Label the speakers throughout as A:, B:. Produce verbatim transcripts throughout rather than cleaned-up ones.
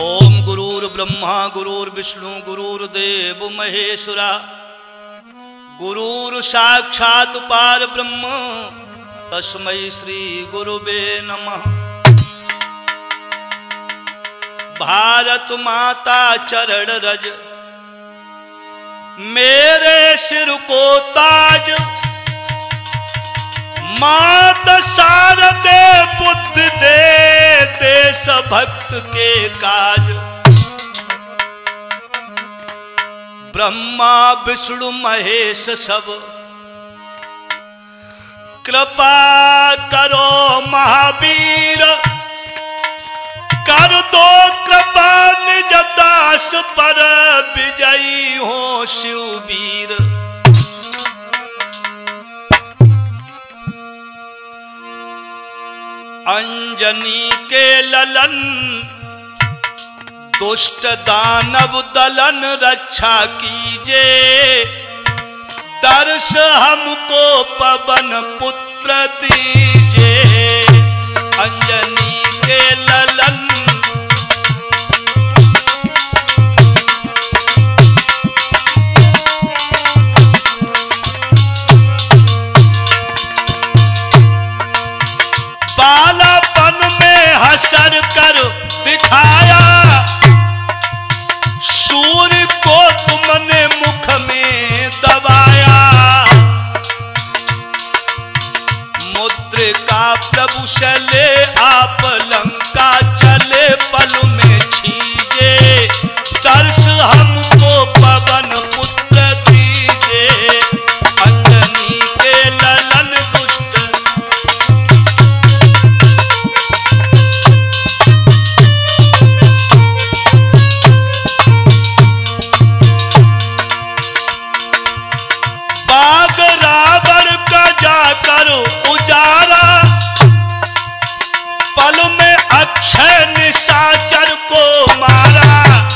A: ओम गुरुर्ब्रह्मा गुरुर्विष्णु गुरुर्देव महेश्वरा गुरुर् साक्षात् परब्रह्म तस्मै श्री गुरुवे नमः। भारत माता चरण रज मेरे सिर को ताज, मात शारदे बुद्ध दे देश भक्त के काज। ब्रह्मा विष्णु महेश सब कृपा करो महावीर, कर दो कृपा निज दास पर, विजयी हो शिववीर। अंजनी के ललन दुष्ट दानव दलन रक्षा कीजे, दर्श हमको पवन पुत्र दीजे। अंजनी के ललन बालापन में हसर कर दिखाया, सूर्य को तुमने मुख में दबाया। मुद्रिका प्रभु चले आप लंका चले, पल में छीजे, दर्श हमको पवन पुत्र दीजे। अंजनी के ललन दुष्ट बाग रावण का जाकर उजारा, पल में अक्षय निशाचर को मारा।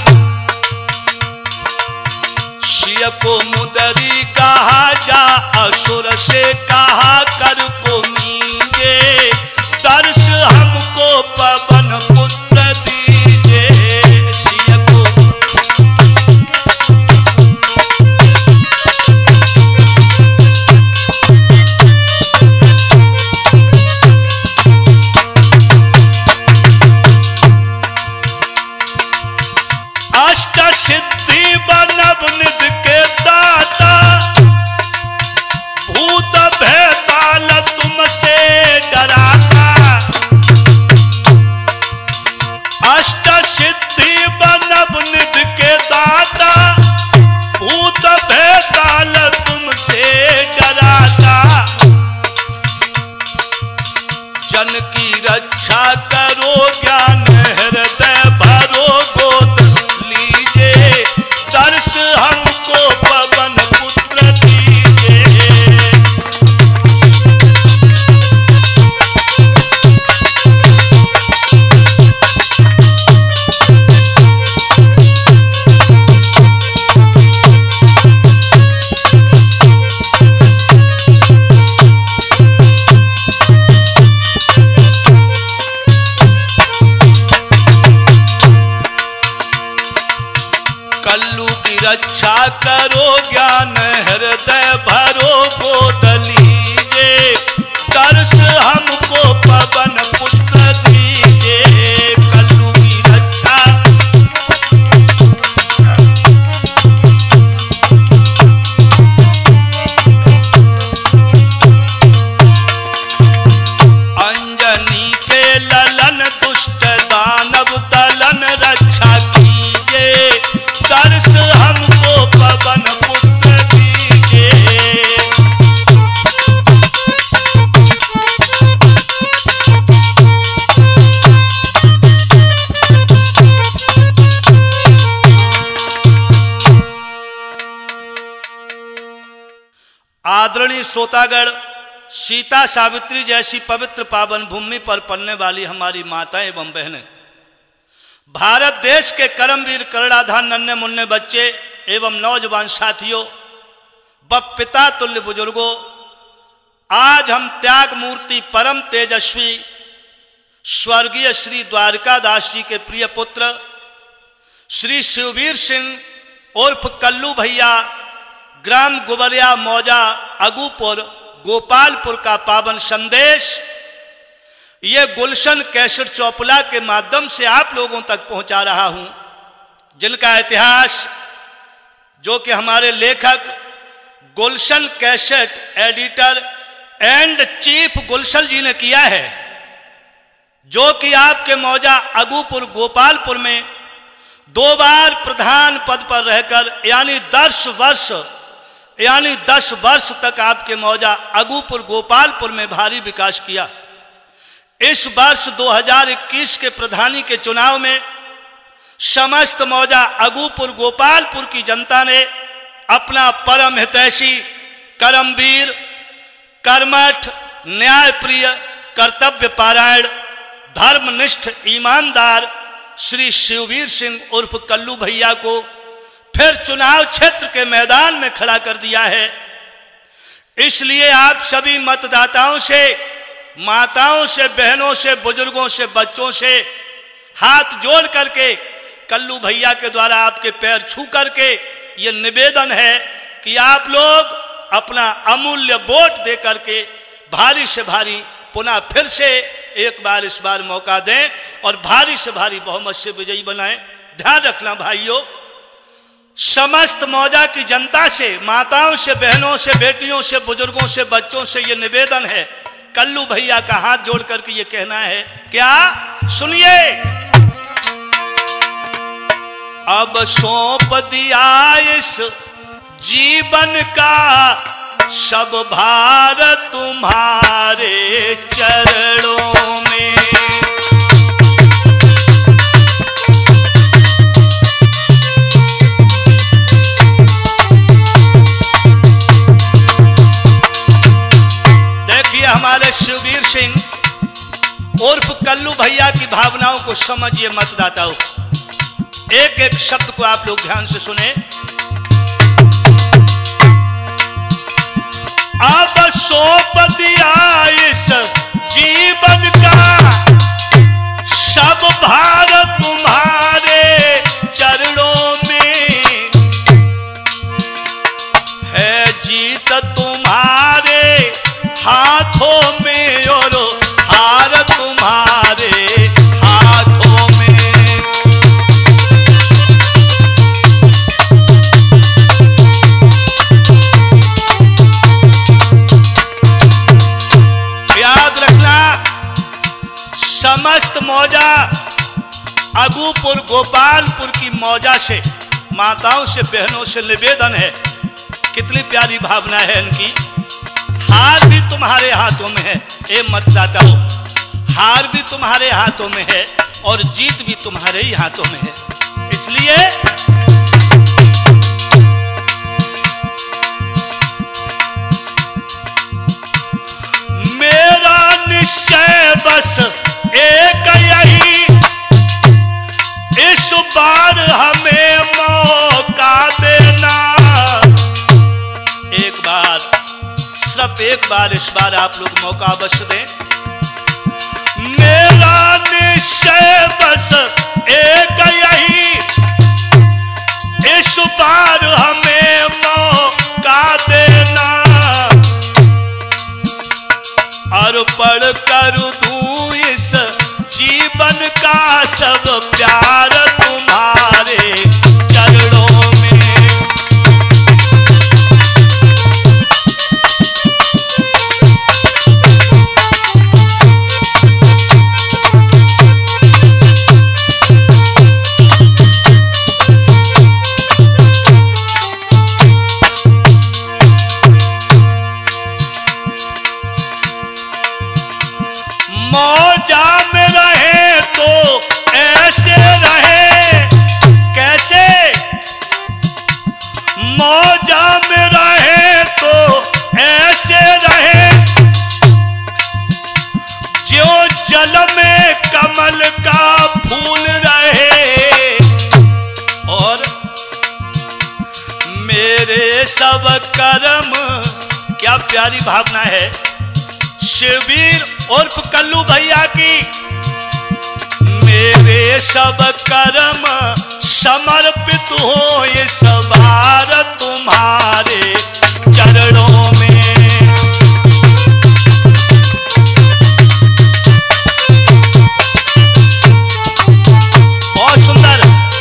A: शिव को मुदरी कहा जा, असुर से कहा कर को मीजे, दर्श हमको पवन पुत्र दीजे। शिव को अष्ट सिद्धि बनव निध के दाता, भूत भैताल तुमसे डराता। अष्ट सिद्धि बनव निध के दाता, भूत भैताल तुमसे डराता। जन की रक्षा करो ज्ञान हृदय भरो गोद लीजे, दर्श हमको पवन पुत्र दीजे। कल्लू की रक्षा करो ज्ञान हृदय भरो गोद लीजे, दर्श हमको पवन पुत्र दीजे। कल्लू की रक्षा अंजनी के ललन दुष्ट दानव दलन रक्षा कीजे, दर्श हमको पवन पुत्र दीजे। आदरणीय श्रोतागण, सीता सावित्री जैसी पवित्र पावन भूमि पर पलने वाली हमारी माताएं एवं बहनें, भारत देश के कर्मवीर कर्णाधार नन्हे मुन्ने बच्चे एवं नौजवान साथियों व पिता तुल्य बुजुर्गों, आज हम त्याग मूर्ति परम तेजस्वी स्वर्गीय श्री द्वारकादास जी के प्रिय पुत्र श्री शिववीर सिंह उर्फ कल्लू भैया, ग्राम गुबरिया मौजा अगूपुर गोपालपुर का पावन संदेश ये गुलशन कैसेट चौपला के माध्यम से आप लोगों तक पहुंचा रहा हूं, जिनका इतिहास जो कि हमारे लेखक गुलशन कैसेट editor and chief Gulshan ji ने किया है, जो कि आपके मौजा अगूपुर गोपालपुर में दो बार प्रधान पद पर रहकर यानी दस वर्ष यानी दस वर्ष तक आपके मौजा अगूपुर गोपालपुर में भारी विकास किया। इस वर्ष दो हज़ार इक्कीस के प्रधानी के चुनाव में समस्त मौजा अगूपुर गोपालपुर की जनता ने अपना परम हितैषी, कर्मवीर, कर्मठ, न्यायप्रिय, कर्तव्य पारायण, धर्मनिष्ठ, ईमानदार श्री शिववीर सिंह उर्फ कल्लू भैया को फिर चुनाव क्षेत्र के मैदान में खड़ा कर दिया है। इसलिए आप सभी मतदाताओं से, माताओं से, बहनों से, बुजुर्गों से, बच्चों से हाथ जोड़ करके कल्लू भैया के द्वारा आपके पैर छू करके ये निवेदन है कि आप लोग अपना अमूल्य वोट दे करके भारी से भारी पुनः फिर से एक बार इस बार मौका दें और भारी से भारी बहुमत से विजयी बनाएं। ध्यान रखना भाइयों, समस्त मौजा की जनता से, माताओं से, बहनों से, बेटियों से, बुजुर्गों से, बच्चों से ये निवेदन है, कल्लू भैया का हाथ जोड़ करके ये कहना है, क्या सुनिए। अब सौंप दिया इस जीवन का सब भार तुम्हारे चरणों में। देखिए हमारे शिववीर सिंह उर्फ कल्लू भैया की भावनाओं को समझिए मतदाताओं। एक एक शब्द को आप लोग ध्यान से सुने। अब सौंप दिया इस जीवन का सब भार तुम्हारे चरणों में है, जीत तुम्हारे हाथों में और हार तुम्हारे हाथों में। समस्त मौजा अगूपुर गोपालपुर की मौजा से, माताओं से, बहनों से निवेदन है, कितनी प्यारी भावना है इनकी। हार भी तुम्हारे हाथों में है ए मतदाताओं, हार भी तुम्हारे हाथों में है और जीत भी तुम्हारे ही हाथों में है। इसलिए मेरा निश्चय बस एक यही, इस बार हमें मौका देना। एक बार, सिर्फ एक बार इस बार आप लोग मौका अवश्य दें। मेरा निश्चय बस एक यही, इस बार हमें मौका देना। अर्पण कर दूं इस जीवन का सब प्यार तुम्हारे चरणों में। मौजा में रहे तो ऐसे रहे, कैसे? मौजा में रहे तो ऐसे रहे, जो जल में कमल का फूल रहे। और मेरे सब कर्म, क्या प्यारी भावना है शिववीर उर्फ कल्लू भैया की। मेरे सब कर्म समर्पित हो ये सवार तुम्हारे चरणों में। बहुत सुंदर।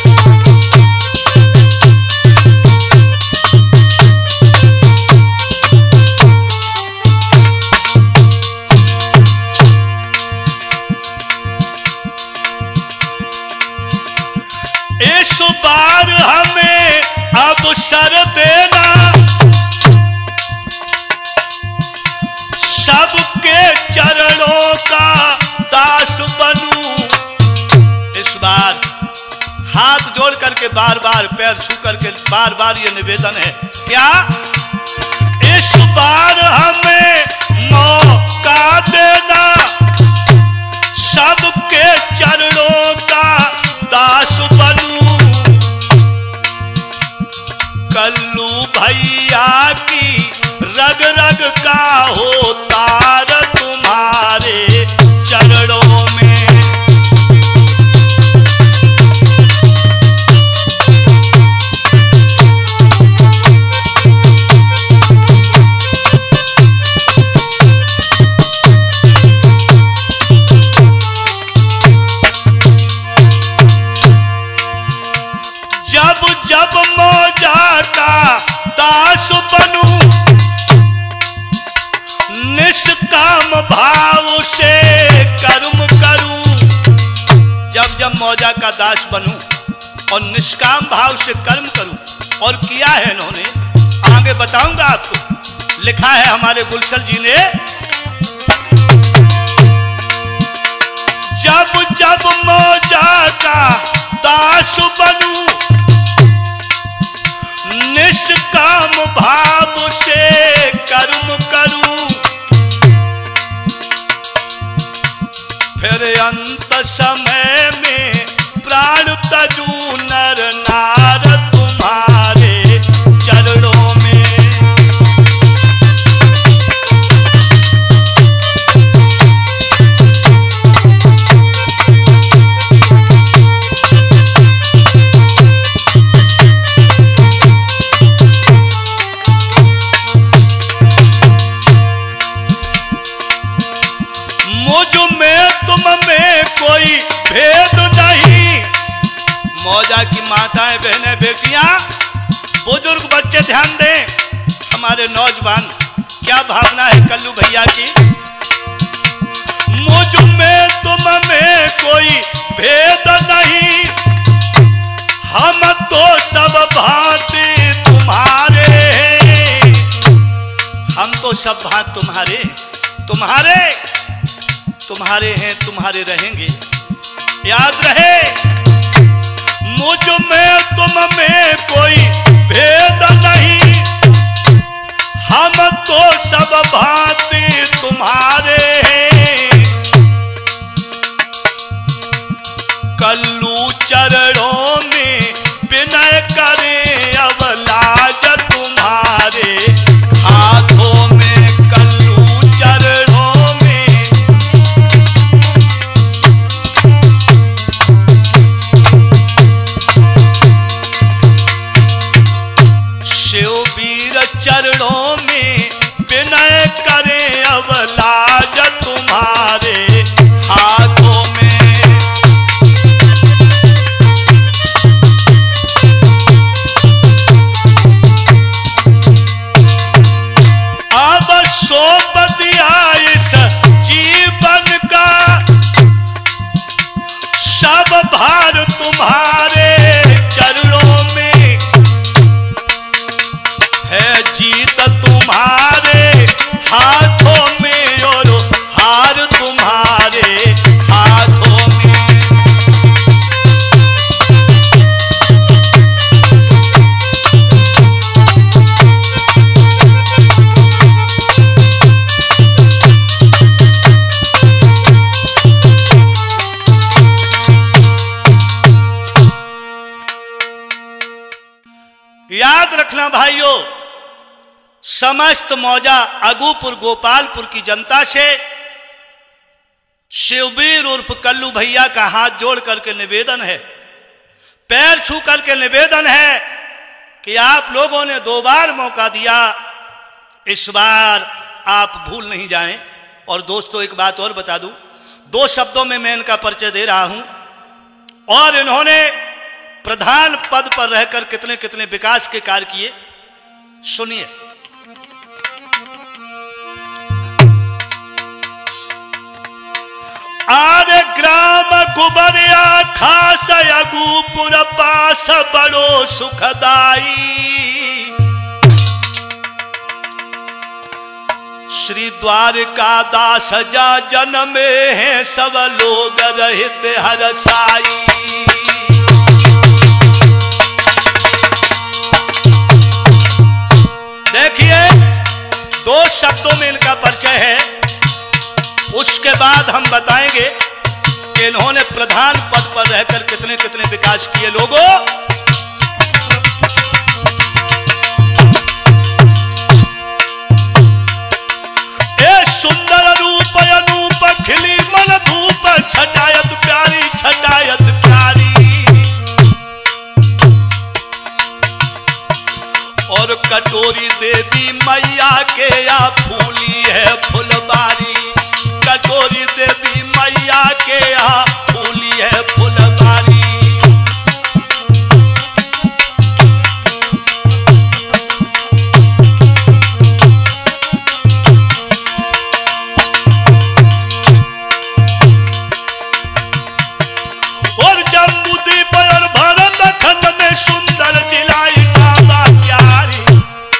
A: इस बार हमें अवसर देना, सबके चरणों का दास बनूं। इस बार हाथ जोड़ करके बार बार पैर छू करके बार बार ये निवेदन है, क्या इस बार हमें मौका देना, सबके चरणों का दास बनूं। कल्लू भैया की रग रग का हो तार तुम्हारे चरणों में। जब जब मौजा का दास बनूं, निष्काम भाव से कर्म करूं। जब जब मौजा का दास बनूं और निष्काम भाव से कर्म करूं। और किया है इन्होंने, आगे बताऊंगा आपको। लिखा है हमारे गुलशन जी ने, जब जब मौजा का दास बनूं, निष्काम भाव से कर्म करूं। फिर अंत समय में प्राण तजू नर नार तुम्हारे चरणों में। कोई भेद नहीं। मौजा की माताएं, बहनें, बेटियां, बुजुर्ग, बच्चे ध्यान दें। हमारे नौजवान, क्या भावना है कल्लू भैया की। मुझ में तुम में कोई भेद नहीं, हम तो सब भांति तुम्हारे हैं। हम तो सब भांति तुम्हारे तुम्हारे तुम्हारे हैं, तुम्हारे रहेंगे। याद रहे, मुझ में तुम में कोई भेद नहीं, हम तो सब भांति तुम्हारे हैं। कल्लू चरणों में विनय करें अब लाज तुम्हारे हाथों में। कल्लू चरणों चरणों में विनय करें अब लाज तुम्हारे हाथों में। अब सौंप दिया इस जीवन का सब भार तुम्हारे चरणों में। है जीत तुम्हारे हाथों में और हार तुम्हारे हाथों में। याद रखना भाइयों, समस्त मौजा अगूपुर गोपालपुर की जनता से शिवबीर उर्फ कल्लू भैया का हाथ जोड़ करके निवेदन है, पैर छू करके निवेदन है कि आप लोगों ने दो बार मौका दिया, इस बार आप भूल नहीं जाएं। और दोस्तों एक बात और बता दूं, दो शब्दों में मैं इनका परिचय दे रहा हूं, और इन्होंने प्रधान पद पर रहकर कितने कितने विकास के कार्य किए, सुनिए। आरे ग्राम गुबरिया खास अगूपुर पास बड़ो सुखदाई, श्री द्वारका दास जा जन्मे हैं सब लोग रहित हरसाई। देखिए दो शब्दों में इनका परिचय है, उसके बाद हम बताएंगे कि इन्होंने प्रधान पद पर रहकर कितने कितने विकास किए। लोगों, ए सुंदर रूप अनूप खिली मन धूप, छटायत प्यारी छटायत प्यारी, और कटोरी देवी मैया के या फूली है फुलबारी, कटोरी देवी मैया के यहाँ फूली है फुलबारी। और जम्बूद्वीप और भारत खंड में सुंदर जिलाई काबा प्यारी,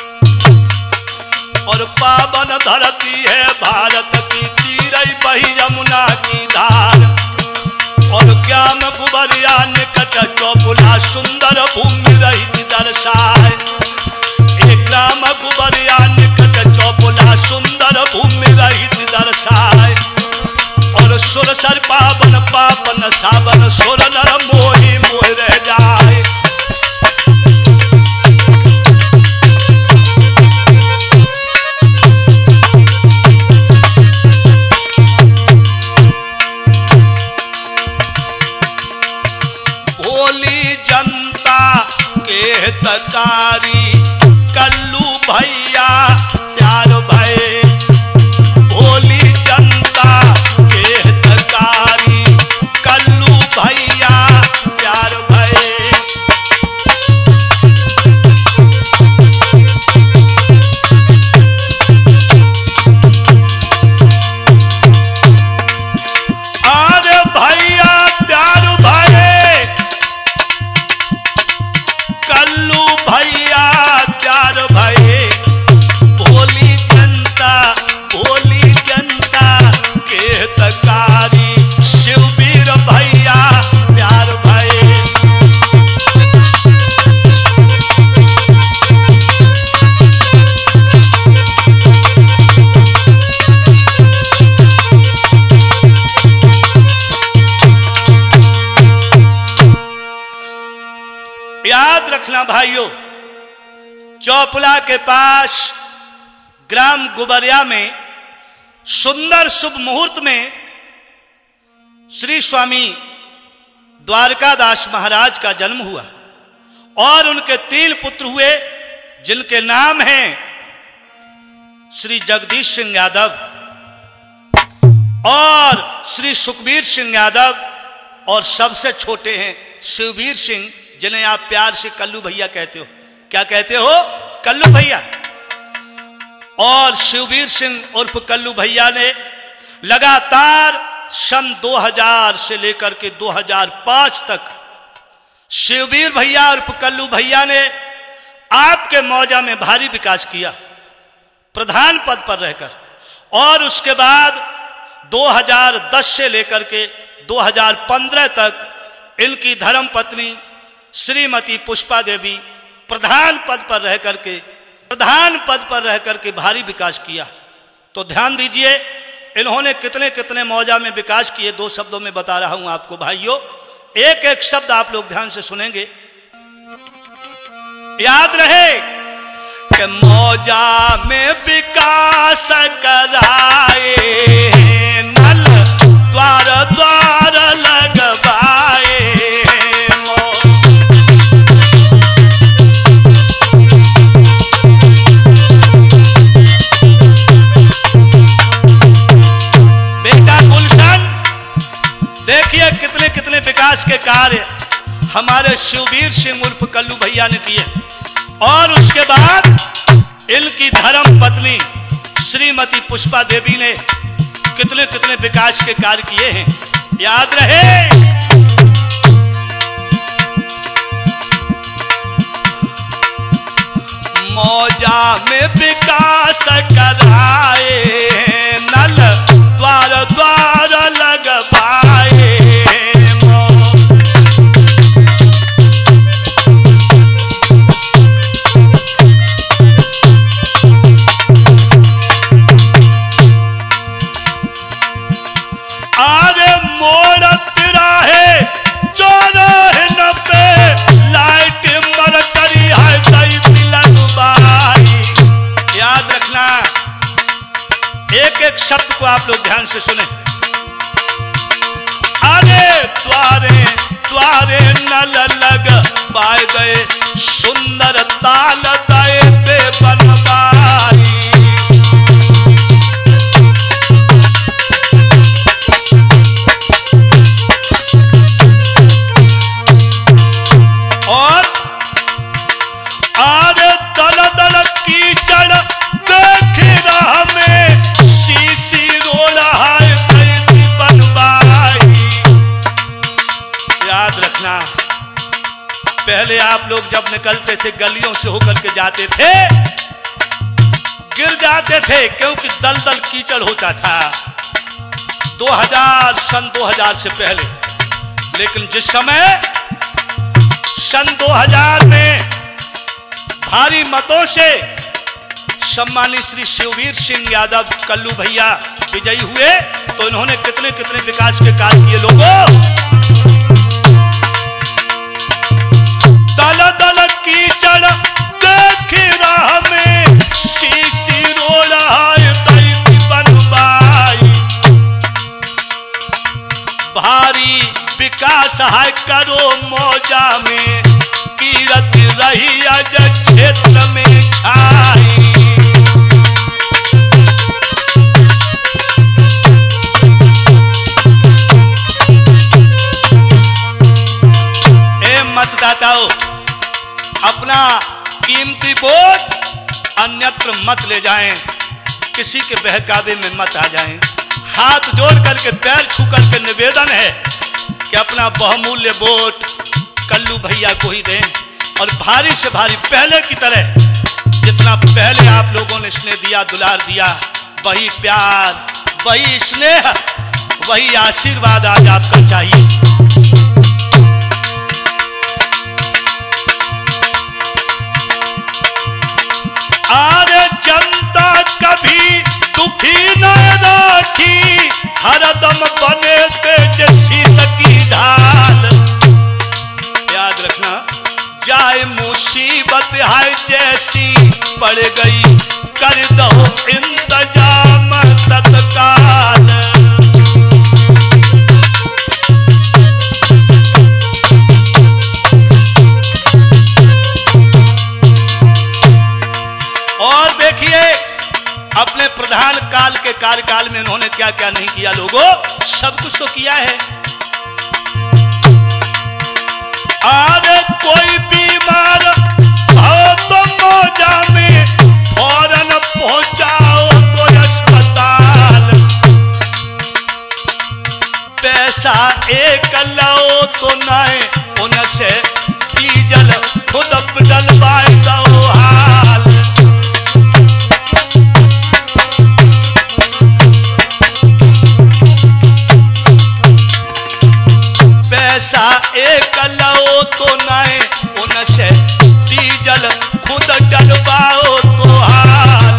A: और पावन धरती है भारत की, बही यमुना की धार, और ज्ञान गुबरिया निकट चौपुला सुंदर भूमि रही दर्शाए। एक ग्राम गुबरिया निकट चौपुला सुंदर भूमि रही दर्शाए, और सुर सर पावन पावन सावन सुर नर मोहि मोह रह जाए। हितकारी कल्लू भैया प्यार भय, भोली जनता के हितकारी कल्लू भैया प्यार भय। अरे भैया प्यार भय, कल्लू भैया प्यार भये, भोली जनता भोली जनता के हितकारी शिववीर भैया प्यार भये। याद रखना भाइयों, चौपुला के पास ग्राम गुबरिया में सुंदर शुभ मुहूर्त में श्री स्वामी द्वारकादास महाराज का जन्म हुआ, और उनके तीन पुत्र हुए, जिनके नाम हैं श्री जगदीश सिंह यादव और श्री सुखबीर सिंह यादव, और सबसे छोटे हैं शिववीर सिंह, जिन्हें आप प्यार से कल्लू भैया कहते हो। क्या कहते हो? कल्लू भैया। और शिववीर सिंह उर्फ कल्लू भैया ने लगातार सन दो हज़ार से लेकर के दो हज़ार पाँच तक शिववीर भैया उर्फ कल्लू भैया ने आपके मौजा में भारी विकास किया, प्रधान पद पर रहकर। और उसके बाद दो हज़ार दस से लेकर के दो हज़ार पंद्रह तक इनकी धर्मपत्नी श्रीमती पुष्पा देवी प्रधान पद पर रह करके प्रधान पद पर रह करके भारी विकास किया। तो ध्यान दीजिए, इन्होंने कितने कितने मौजा में विकास किए, दो शब्दों में बता रहा हूं आपको भाइयों। एक एक शब्द आप लोग ध्यान से सुनेंगे, याद रहे कि मौजा में विकास कराए, नल द्वार द्वार लगवाए, कार्य हमारे शिववीर सिंह उर्फ कल्लू भैया ने किए और उसके बाद इनकी धर्म पत्नी श्रीमती पुष्पा देवी ने कितने कितने विकास के कार्य किए हैं, याद रहे। मौजा में विकास कराए, नल द्वार द्वार लगवाए, आरे मोड़ तिराहे चौराहे नब्बे लाइट मरकरी है दई तिलक बाई। याद रखना, एक एक शब्द को आप लोग ध्यान से सुने। अरे द्वारे द्वारे नल लग पाए गए, सुंदर ताल दए पे बनवाई। और आरे दल दल कीचड़ देख रहा में, शीशी रोड़ा है बनवाई। याद रखना, पहले आप लोग जब निकलते थे गलियों से होकर के जाते थे, गिर जाते थे क्योंकि दलदल कीचड़ होता था। दो हज़ार सन दो हज़ार से पहले, लेकिन जिस समय सन दो हज़ार में भारी मतों से सम्मानित श्री शिववीर सिंह यादव कल्लू भैया विजयी हुए, तो इन्होंने कितने कितने विकास के कार्य किए। लोगों, दल दल कीचड़ देख रहा में, शीशी रोड़ा दई बनवाई। भारी विकास है करो मौजा में, कीरत रही अज क्षेत्र में छाई। ए मतदाताओं, अपना कीमती वोट अन्यत्र मत ले जाएं, किसी के बहकावे में मत आ जाएं। हाथ जोड़ करके पैर छू करके निवेदन है कि अपना बहुमूल्य वोट कल्लू भैया को ही दें, और भारी से भारी पहले की तरह जितना पहले आप लोगों ने स्नेह दिया, दुलार दिया, वही प्यार, वही स्नेह, वही आशीर्वाद आज आपका चाहिए। आरे जनता कभी दुखी न राखी, हरदम बने तेजस्वी सकी ढाल। याद रखना, जाए मुसीबत है जैसी पड़ गई, कर दो इंतजाम तत्काल। और देखिए अपने प्रधान काल के कार्यकाल में इन्होंने क्या क्या नहीं किया। लोगों, सब कुछ तो किया है। आरे कोई बीमार हो तो मौजा में फौरन पहुंचाओ तो अस्पताल। पैसा एक लो तो नहीं, उनसे डीजल खुद डलवाए दो हाल। पैसा एक लो तो नहीं, उनसे डीजल खुद डलवाओ तो हाल।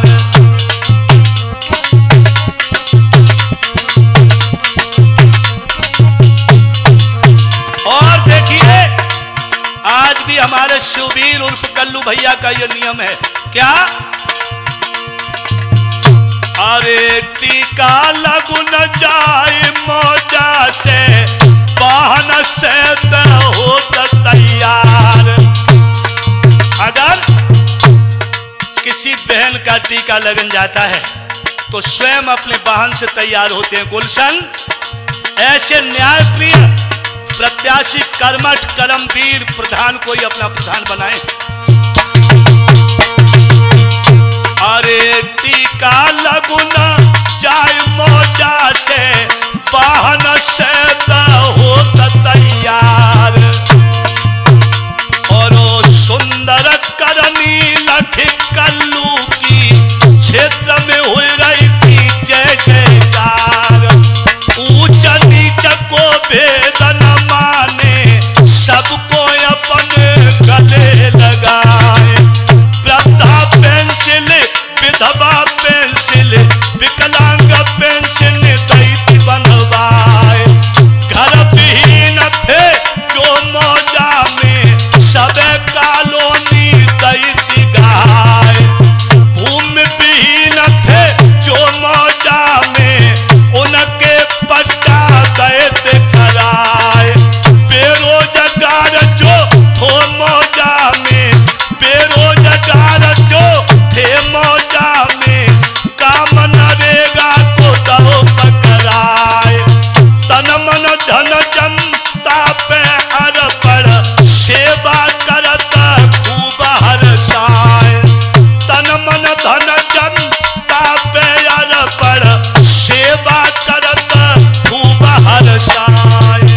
A: और देखिए आज भी हमारे शिववीर उर्फ कल्लू भैया का ये नियम है, क्या? अरे टीका लगू न जाए मौजा से, वाहन से हो तैयार। अगर किसी बहन का टीका लगन जाता है तो स्वयं अपने वाहन से तैयार होते हैं। गुलशन, ऐसे न्याय प्रिय प्रत्याशी कर्मठ कर्मवीर प्रधान कोई अपना प्रधान बनाए। अरे टीका लगुना जाय मौजा से वाहन से हो तैयार और सुंदर करनी लख कल्लू की क्षेत्र में हो रही थी जय जयकार। ऊंच नीच को भेद न माने सबको अपने गले लगाए। वृद्धा पेंसिल विधवा पेंसिल विकलांग पेंसिल दैती बनवाए। घर विहीन थे जो मौजा में सबे कॉलोनी दैती गाए। भूमि विहीन थे जो मौजा में उनके पट्टा दैत कराए। बेरोजगार जो थो मौजा में बेरोजगार जो थे मौजा में काम नरेगा को दो पकड़ाए। तन मन धन जनता पे अर्पण सेवा करत खूब हर्षाए। तन मन धन जनता पे अर्पण सेवा करत खूब हर्षाए।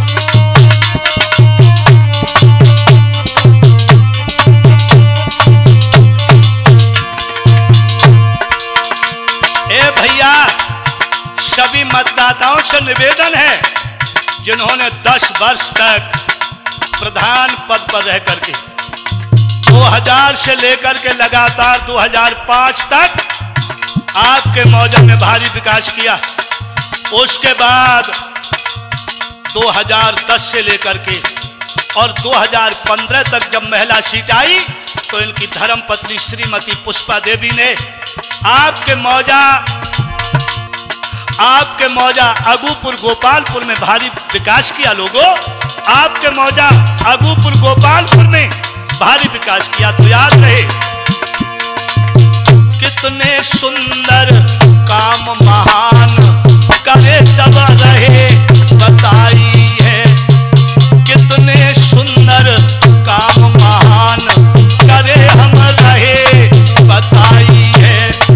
A: ए भैया सभी मतदाताओं से निवेदन है जिन्होंने दस वर्ष तक प्रधान पद पर रह करके दो हज़ार से लेकर के लगातार दो हज़ार पाँच तक आपके मौजा में भारी विकास किया। उसके बाद दो हज़ार दस से लेकर के और दो हज़ार पंद्रह तक जब महिला सीट आई तो इनकी धर्मपत्नी श्रीमती पुष्पा देवी ने आपके मौजा आपके मौजा अगूपुर गोपालपुर में भारी विकास किया। लोगों आपके मौजा अगूपुर गोपालपुर में भारी विकास किया। तो याद रहे कितने सुंदर काम महान करे सब रहे बताई है। कितने सुंदर काम महान करे हम रहे बताई है।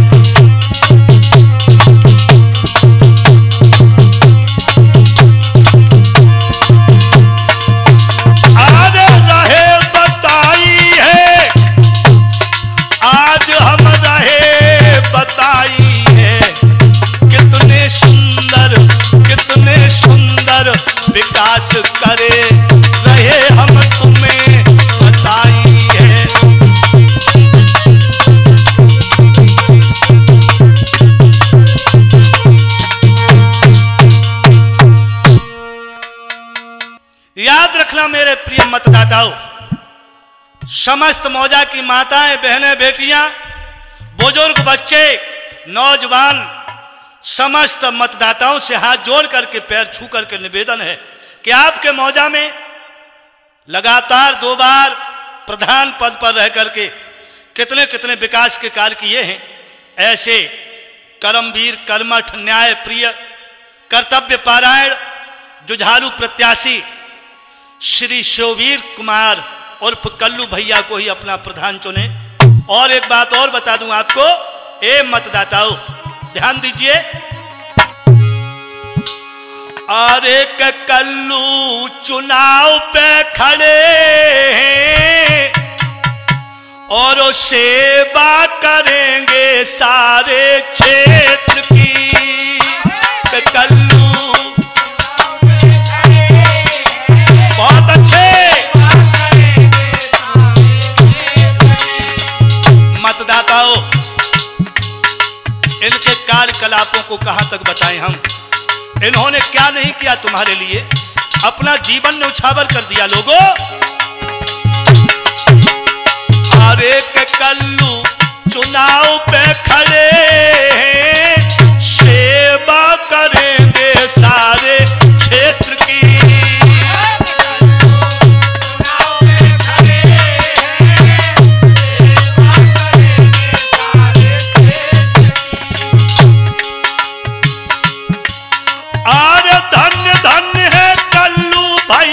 A: विकास करे रहे हम तुम्हें बताई है। याद रखना मेरे प्रिय मतदाताओं, समस्त मौजा की माताएं बहनें बेटियां बुजुर्ग बच्चे नौजवान समस्त मतदाताओं से हाथ जोड़ करके पैर छू करके निवेदन है कि आपके मौजा में लगातार दो बार प्रधान पद पर रह करके कितने कितने विकास के कार्य किए हैं। ऐसे कर्मवीर कर्मठ न्याय प्रिय कर्तव्य पारायण जुझारू प्रत्याशी श्री शिववीर कुमार उर्फ कल्लू भैया को ही अपना प्रधान चुने। और एक बात और बता दूं आपको, ए मतदाताओं ध्यान दीजिए। अरे के कल्लू चुनाव पे खड़े हैं और सेवा करेंगे सारे क्षेत्र की। के कल्लू बहुत अच्छे मतदाताओं, इनके कार्यकलापों को कहां तक बताएं हम। इन्होंने क्या नहीं किया तुम्हारे लिए, अपना जीवन न्यौछावर कर दिया। लोगों अरे के कल्लू चुनाव पे खड़े हैं, सेवा करेंगे सारे क्षेत्र की। धन्य धन्य है कल्लू भाई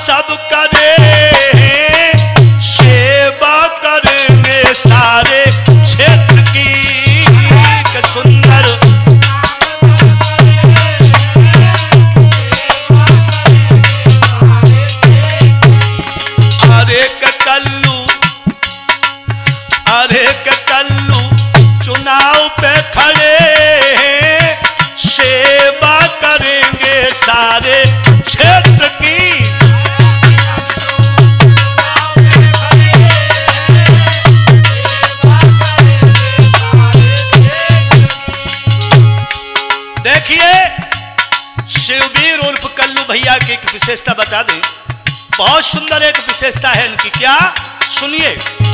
A: सब करे सेवा करेंगे सारे क्षेत्र की। सुंदर अरे कल्लू अरे कल्लू चुनाव पे खड़े सेवा करेंगे सारे क्षेत्र की। देखिए शिववीर उर्फ कल्लू भैया की एक विशेषता बता दें। बहुत सुंदर एक विशेषता है इनकी, क्या सुनिए।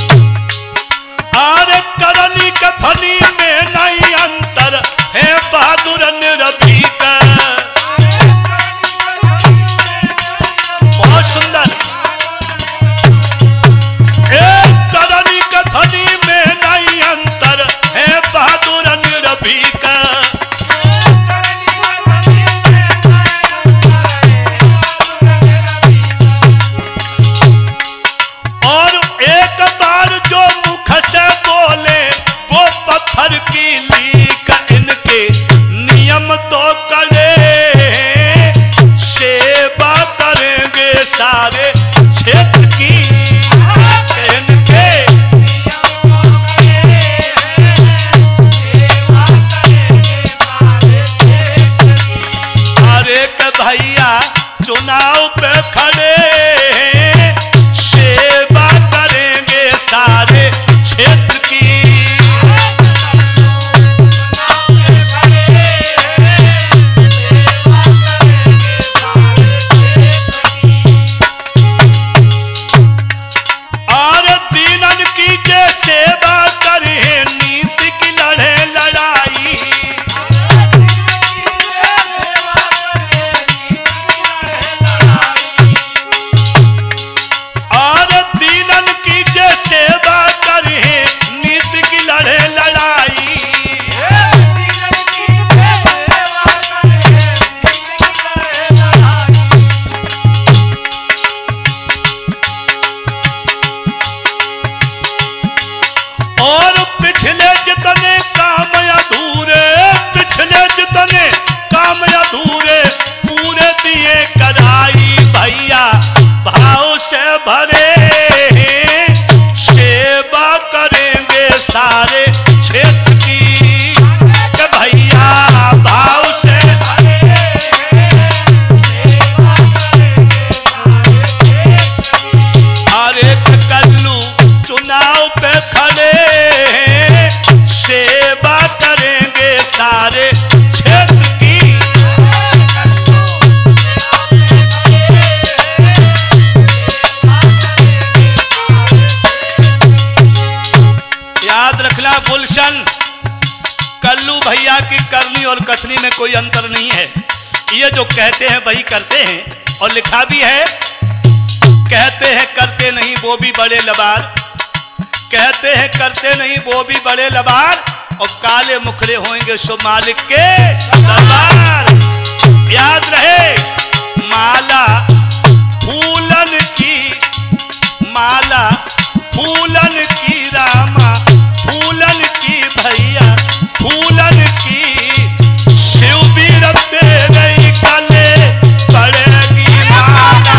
A: अरे करनी कथनी में नहीं अंतर है बहादुर निरभी का। बहुत सुंदर। एक करनी कथनी में नहीं अंतर है बहादुर निरभी का। पत्थर की लीक इनके नियम तो करे सेवा करेंगे सारे क्षेत्र की। इनके अरे भैया चुनाव पे खड़े सेवा करेंगे सारे क्षेत्र की। सेवा करे नीति की लड़े लड़ाई। और दीनन की जे सेवा करे नीति की लड़े लड़ाई। और पिछले जितने काम अधूरे पिछले जितने काम अधूरे पूरे दिए कराई। भैया भाव से भरे सेवा करेंगे सारे क्षेत्र की। भैया भाव से अरे कल्लू चुनाव पे खड़े सेवा करेंगे सारे क्षेत्र की। याद रखना गुलशन, कल्लू भैया की करनी और कथनी में कोई अंतर नहीं है। ये जो कहते हैं वही करते हैं और लिखा भी है। कहते हैं करते नहीं वो भी बड़े लबार, कहते हैं करते नहीं वो भी बड़े लबार, और काले मुखड़े होंगे सो मालिक के दरबार। याद रहे माला फूलन की माला फूलन की रामा फूलन की भैया फूलन की। शिववीर तेरे गले पड़ेगी माला।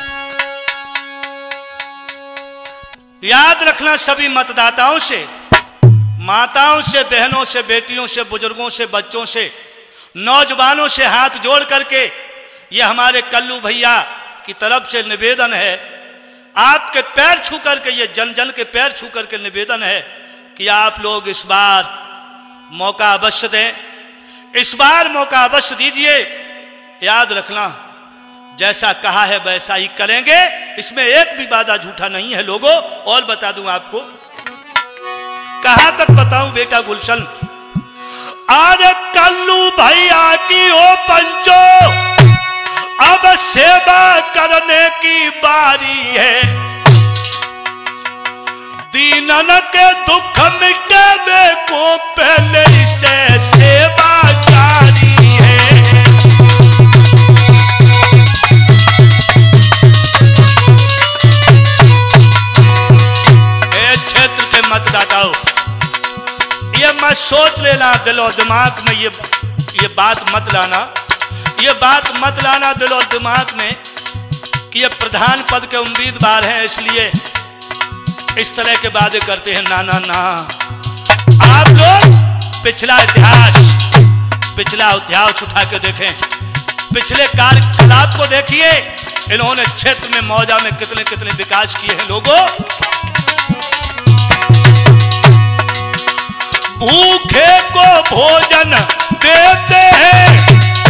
A: याद रखना सभी मतदाताओं से माताओं से, बहनों से, बेटियों से, बुजुर्गों से, बच्चों से, नौजवानों से हाथ जोड़ करके ये हमारे कल्लू भैया की तरफ से निवेदन है, आपके पैर छू करके, ये जन जन के पैर छू करके निवेदन है कि आप लोग इस बार मौका अवश्य दें, इस बार मौका अवश्य दीजिए। याद रखना, जैसा कहा है वैसा ही करेंगे, इसमें एक भी वादा झूठा नहीं है लोगों। और बता दूं आपको, कहां तक बताऊं बेटा गुलशन, आज कल्लू भैया की ओ पंचो अब सेवा करने की बारी है, दीनन के दुख मिटाने को पहले से सेवा जारी है। ए क्षेत्र के मतदाताओं, ये मत सोच लेना दिलो दिमाग में, ये ये बात मत लाना, ये बात मत लाना दिलो दिमाग में कि ये प्रधान पद के उम्मीदवार हैं इसलिए इस तरह के वादे करते हैं। ना ना ना, आप लोग पिछला इतिहास पिछला इतिहास उठा के देखें, पिछले कार्यकलाप को देखिए, इन्होंने क्षेत्र में मौजा में कितने कितने विकास किए हैं लोगों। भूखे को भोजन देते हैं,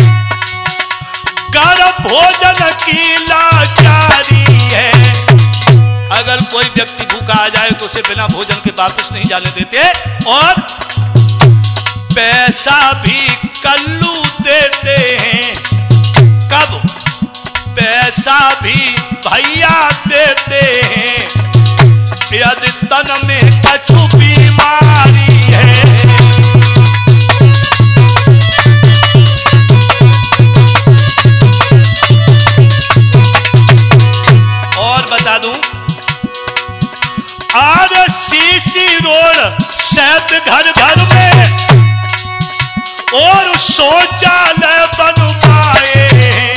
A: कर भोजन की लाचारी है। अगर कोई व्यक्ति भूखा आ जाए तो उसे बिना भोजन के वापस नहीं जाने देते, और पैसा भी कल्लू देते हैं। कब? पैसा भी भैया देते हैं, यदि तन में कछु बीमारी है। और बता दूं, आज सीसी रोड शहद घर घर में और शौचालय बनवाए।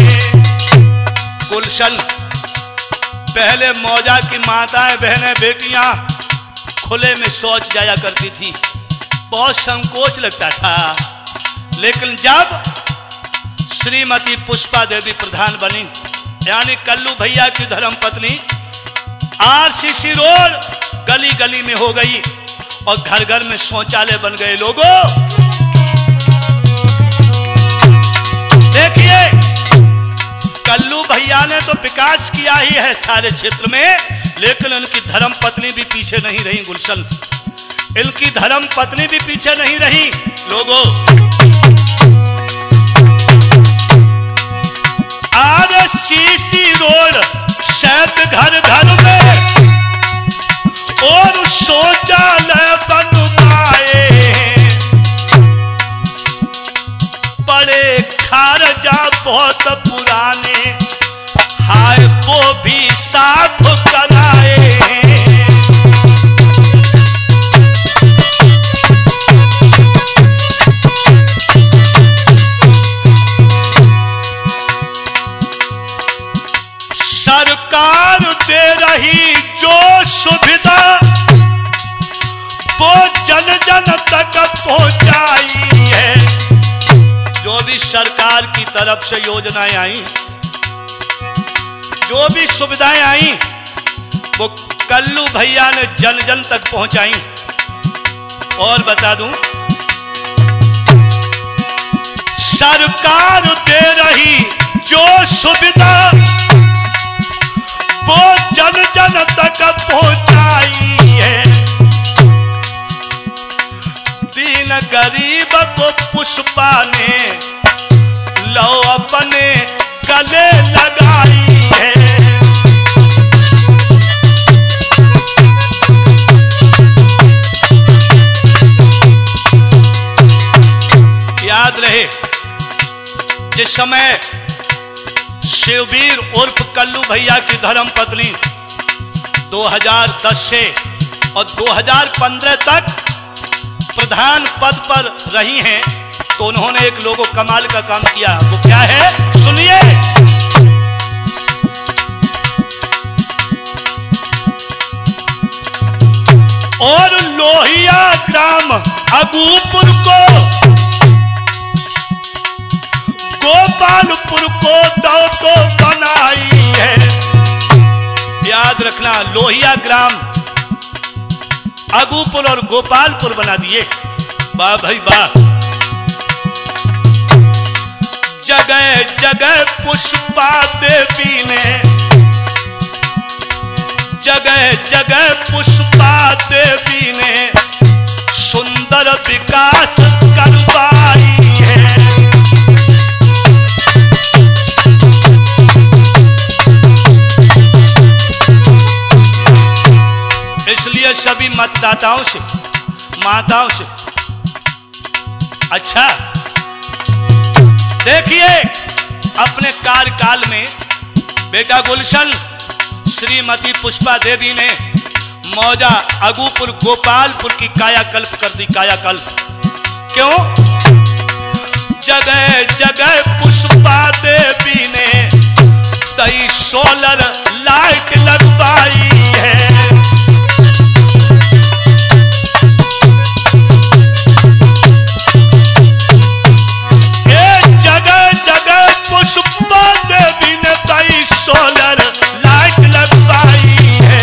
A: गुलशन, पहले मौजा की माताएं, बहनें, बेटियां खुले में शौच जाया करती थी, बहुत संकोच लगता था। लेकिन जब श्रीमती पुष्पा देवी प्रधान बनी, यानी कल्लू भैया की धर्म पत्नी, आरसीसी रोड गली गली में हो गई और घर घर में शौचालय बन गए लोगों। देखिए, कल्लू भैया ने तो विकास किया ही है सारे क्षेत्र में, लेकिन इनकी धर्म पत्नी भी पीछे नहीं रही गुलशन, इनकी धर्म पत्नी भी पीछे नहीं रही लोगों। आज सीसी रोड शहद घर घर में और शौचालय बनवाए। बड़े खारजा बहुत पुराने, हाय वो भी साफ कराए। सरकार दे रही जो सुविधा वो जन जन तक पहुंचाई है। जो भी सरकार की तरफ से योजनाएं आई, जो भी सुविधाएं आई, वो कल्लू भैया ने जन जन तक पहुंचाई। और बता दूं, सरकार दे रही जो सुविधा वो जन जन तक पहुंचाई है। दीन गरीब को पुष्पा ने लो अपने गले लगाई है। याद रहे, जिस समय शिववीर उर्फ कल्लू भैया की धर्म पत्नी दो हज़ार दस से और दो हज़ार पंद्रह तक प्रधान पद पर रही हैं, तो उन्होंने एक लोगों कमाल का काम किया। वो क्या है, सुनिए। और लोहिया ग्राम अगूपुर को गोपालपुर को दो तो बनाई है। याद रखना, लोहिया ग्राम अगूपुर और गोपालपुर बना दिए। वाह भाई वाह। जगह जगह पुष्पा देवी ने, जगह जगह पुष्पा देवी ने सुंदर विकास करवाई है। इसलिए सभी मतदाताओं से, माताओं से, अच्छा देखिए, अपने कार्यकाल में बेटा गुलशन श्रीमती पुष्पा देवी ने मौजा अगूपुर गोपालपुर की कायाकल्प कर दी। कायाकल्प क्यों? जगह जगह पुष्पा देवी ने दई सोलर लाइट लगवाई है। पुष्पा देवी ने कई सोलर लाइट लगवाई है।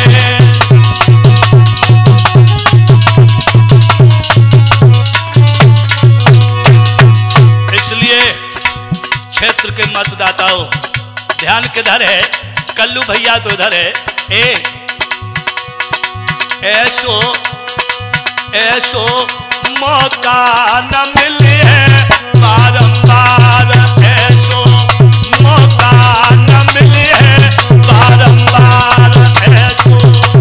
A: इसलिए क्षेत्र के मतदाताओं ध्यान किधर है? कल्लू भैया तो इधर है। ए ऐसो ऐसो मौका न मिले है बारंबार, ऐसो मौका न मिले है बारंबार, ऐसो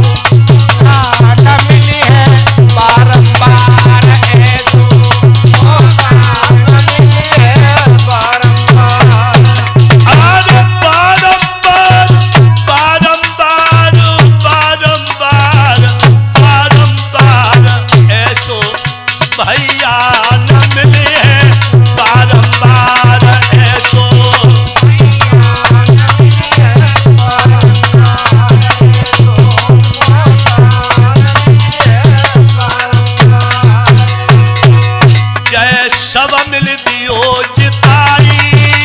A: न मिले है बारंबार, ऐसो मौका न मिले है बारंबार। अरे बारंबार बारंबार बारंबार बारंबार ऐसो भैया न मिले है बारंबार, ऐसो जय सब मिल दियो जिताई।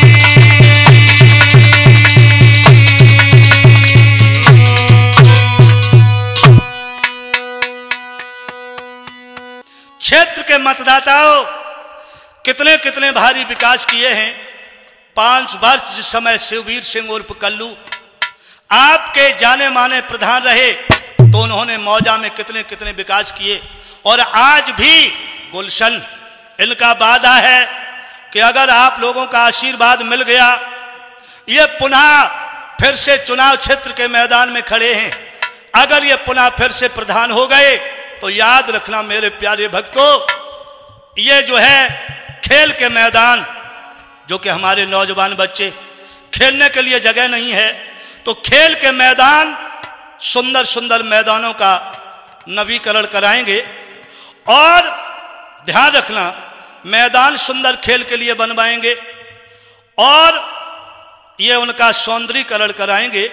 A: क्षेत्र के मतदाताओं कितने कितने भारी विकास किए हैं। पांच वर्ष जिस समय शिववीर सिंह उर्फ कल्लू आपके जाने माने प्रधान रहे तो उन्होंने मौजा में कितने कितने विकास किए। और आज भी गुलशन इनका वादा है कि अगर आप लोगों का आशीर्वाद मिल गया, ये पुनः फिर से चुनाव क्षेत्र के मैदान में खड़े हैं, अगर ये पुनः फिर से प्रधान हो गए तो याद रखना मेरे प्यारे भक्तों, ये जो है खेल के मैदान, जो कि हमारे नौजवान बच्चे खेलने के लिए जगह नहीं है, तो खेल के मैदान सुंदर सुंदर मैदानों का नवीकरण कराएंगे। और ध्यान रखना, मैदान सुंदर खेल के लिए बनवाएंगे और ये उनका सौंदर्यीकरण कराएंगे।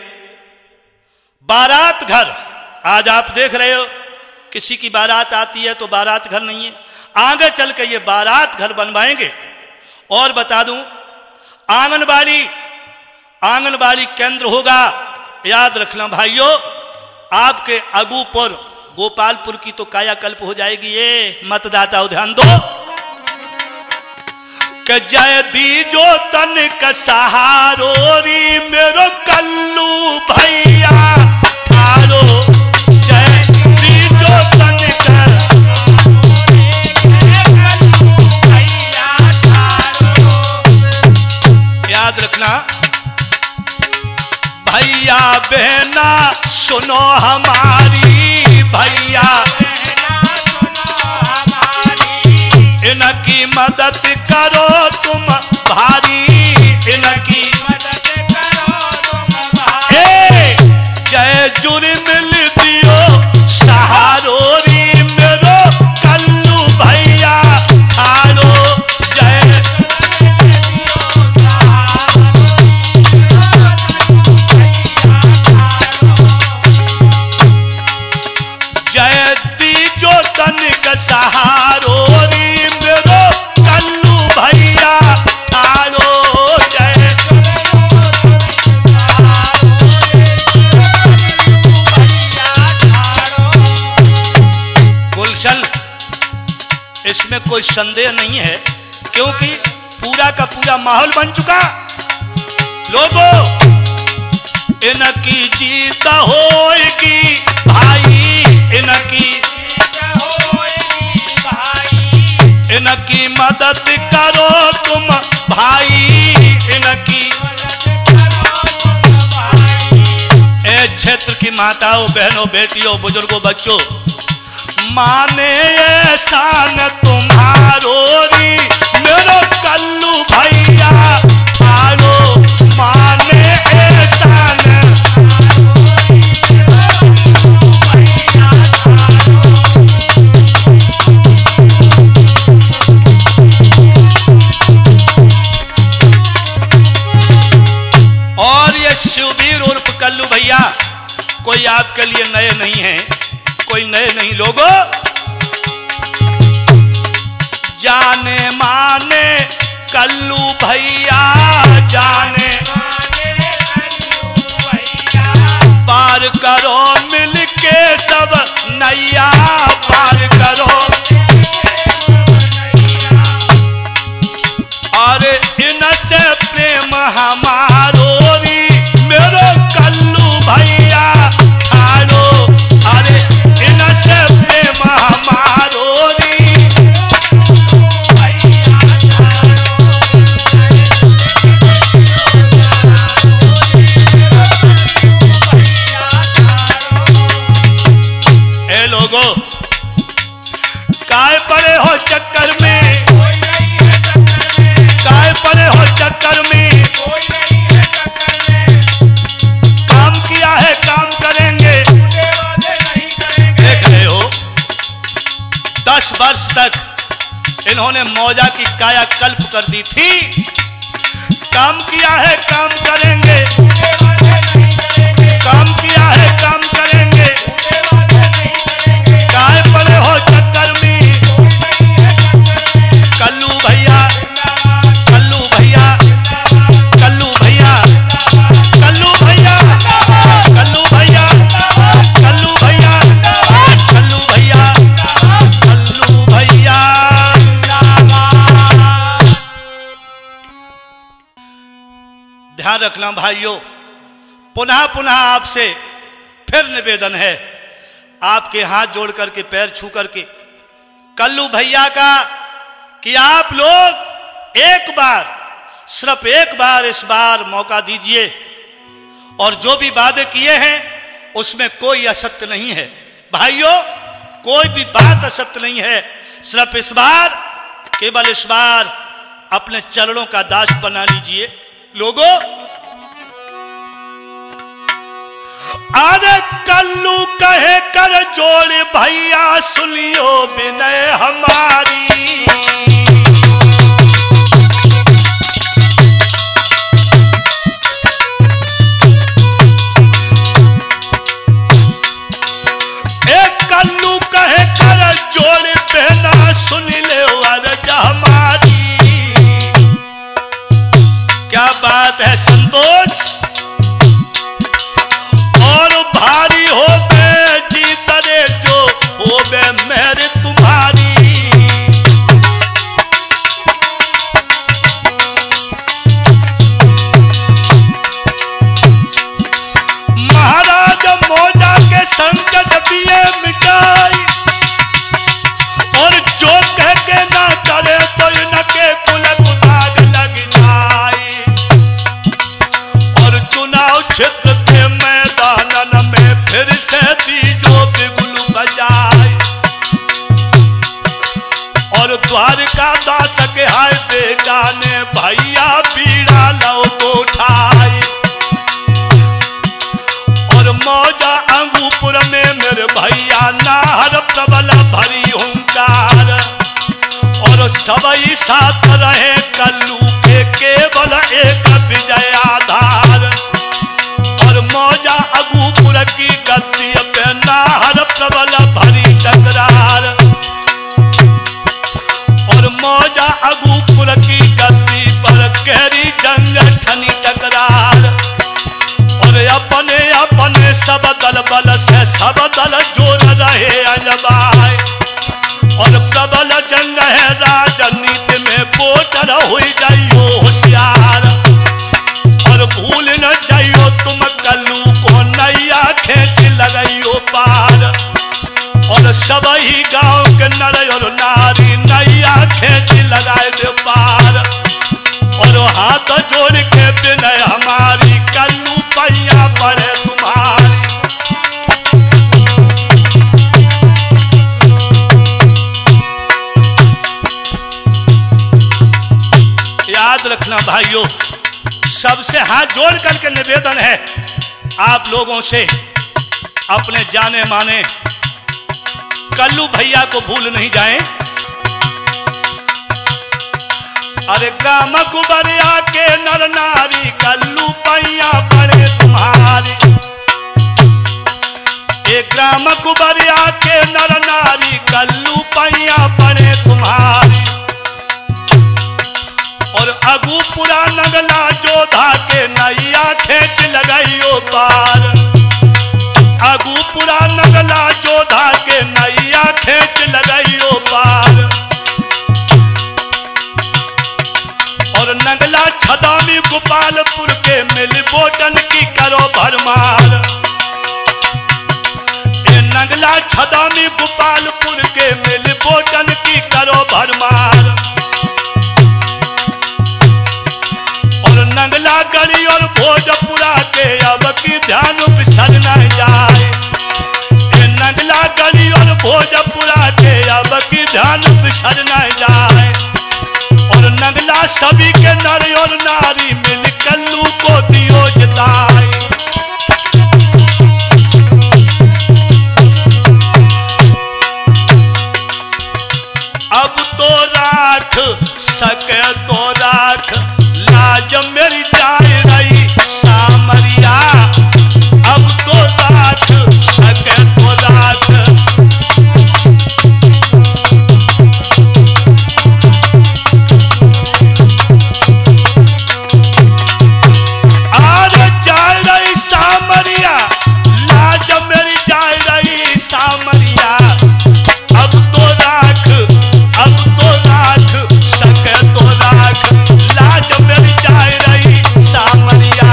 A: बारात घर, आज आप देख रहे हो किसी की बारात आती है तो बारात घर नहीं है, आगे चल के ये बारात घर बनवाएंगे। और बता दूं, आंगनबाड़ी आंगनबाड़ी केंद्र होगा। याद रखना भाइयों, आपके अगूपुर गोपालपुर की तो कायाकल्प हो जाएगी। ये मतदाता ध्यान दो कि जय दी जो तन का सहारो री मेरो कल्लू भैया आरो, जय दी जो तन का याद रखना भैया बहना सुनो हमारी, भैया इनकी मदद करो तुम भारी, इनकी मदद करो तुम भारी। जय जुरी मिल दियो सहारो री मेरो कल्लू भैया हारो, जय जय दी सहारो री मेरो कल्लू भैया आरो जय। गुलशन, इसमें कोई संदेह नहीं है क्योंकि पूरा का पूरा माहौल बन चुका। लोगों, इनकी जीत होएगी भाई, इनकी इनकी मदद करो तुम भाई, इनकी। ए क्षेत्र की माताओं, बहनों, बेटियों, बुजुर्गों, बच्चों, माने एहसान तुम्हारो री मेरो कल्लू भैया आलो, माने एहसान। और ये शिववीर उर्फ कल्लू भैया कोई आपके लिए नए नहीं है, कोई नए नहीं। लोगों, जाने माने कल्लू भैया, जाने पार करो मिलके सब नैया, पार करो। अरे इनसे प्रेम हमारो री मेरो कल्लू भैया आरो, अरे इनसे प्रेम हमारो री। ए लोगों, काय पड़े हो चक्कर में, काय पड़े हो चक्कर में, काम किया है काम करेंगे। देख रहे हो, दस वर्ष तक इन्होंने मौजा की कायाकल्प कर दी थी। काम किया है काम करेंगे, काम किया है काम करेंगे। काय पड़े हो चक्कर में, कल्लू भैया, कल्लू भैया, कल्लू भैया, कल्लू भैया, कल्लू भैया, कल्लू भैया, कल्लू भैया, कल्लू भैया। ध्यान रखना भाइयों, पुनः पुनः आपसे फिर निवेदन है, आपके हाथ जोड़ करके पैर छू करके कल्लू भैया का, कि आप लोग एक बार, सिर्फ एक बार इस बार मौका दीजिए और जो भी वादे किए हैं उसमें कोई असत्य नहीं है भाइयों, कोई भी बात असत्य नहीं है। सिर्फ इस बार, केवल इस बार अपने चरणों का दास बना लीजिए। लोगों, अरे कल्लू कहे कर जोड़ भैया सुनियो विनय हमारी। एक कल्लू कहे कर जोड़ बहना सुन ले अर्ज हमारी। क्या बात है संतोष, और भारी हो गए जीतने जो हो गए मेरे तुम्हारी। महाराज मौजा के संकट दिए मिटाई, और जो कह के ना करे तो इनके कुल दाग लग जाए। और चुनाव क्षेत्र के मैदान में फिर से दीजो बिगुल बजाए, और द्वारका दास के हाय बेगाने भैया बीड़ा लो तो उठाए। और मौजा अंगूपुर में मेरे भैया नाहर प्रबल भरी हुंकार, और सबई साथ रहे कल्लू के केवल एक विजय आधार। और मौजा अगूपुर की गद्दी पे नाहर प्रबल भरी टकरार, पर हो जाइयो होशियार, और भूल न जाइयो तुम कल्लू को नैया खेच लगाइयो पार, और सबही गांव के नर और नारी नैया खेच लगाए दे पार, और हाथ जोड़ के विनय हमारी कल्लू पैया पड़े तुम्हारी। याद रखना भाइयों, सबसे हाथ जोड़ करके निवेदन है आप लोगों से, अपने जाने माने कल्लू भैया को भूल नहीं जाएं। अरे ग्राम गुबरिया के नर नारी कल्लू पैया पड़े तुम्हारी, एक ग्राम गुबरिया के नर नारी कल्लू पैया पड़े तुम्हारी, और अगूपुरा नगला जोधा के नैया खेच लगाइयो पार, अगूपुरा नगला जोधा के नैया खेच लगाइयो पार, और नगला छदामी गोपालपुर के मिल बोटन की करो भरमार, ये नगला छदामी गोपालपुर के मिल बोटन की करो भरमार, और नगला गढ़ी और भोजपुरा के अब की ध्यान बिसर न जाए, ये नगला गढ़ी और भोजपुरा के अब की ध्यान बिसर न जाए, और नगला सभी के नर और नारी मिल कल्लू को दियो जिताए। अब तो राख सके तो राख लाज मेरी जाए रही सामरिया, अब तो राख सके तो राख, आज जाए रही सामरिया, लाज मेरी जाए रही सामरिया, अब तो राख, अब तो राख सके तो राख, लाज मेरी जाए रही सामरिया।